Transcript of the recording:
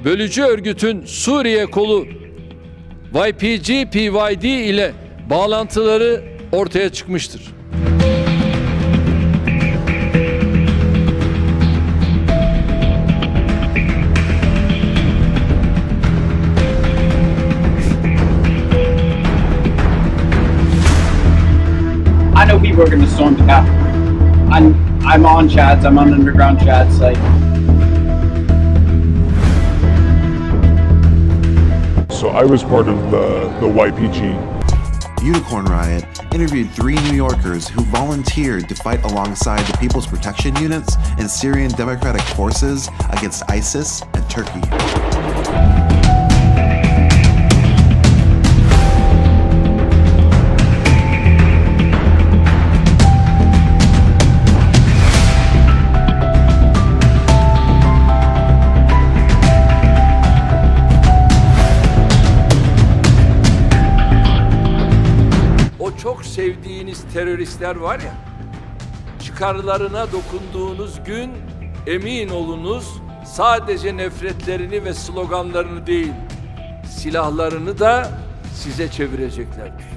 bölücü örgütün Suriye kolu YPG-PYD ile bağlantıları ortaya çıkmıştır. I know we were going to storm the Capitol. I'm on Chad's. I'm on underground Chad's site. So I was part of the YPG. Unicorn Riot interviewed 3 New Yorkers who volunteered to fight alongside the People's Protection Units and Syrian Democratic Forces against ISIS and Turkey. Çok sevdiğiniz teröristler var ya, çıkarlarına dokunduğunuz gün emin olunuz sadece nefretlerini ve sloganlarını değil, silahlarını da size çevireceklerdir.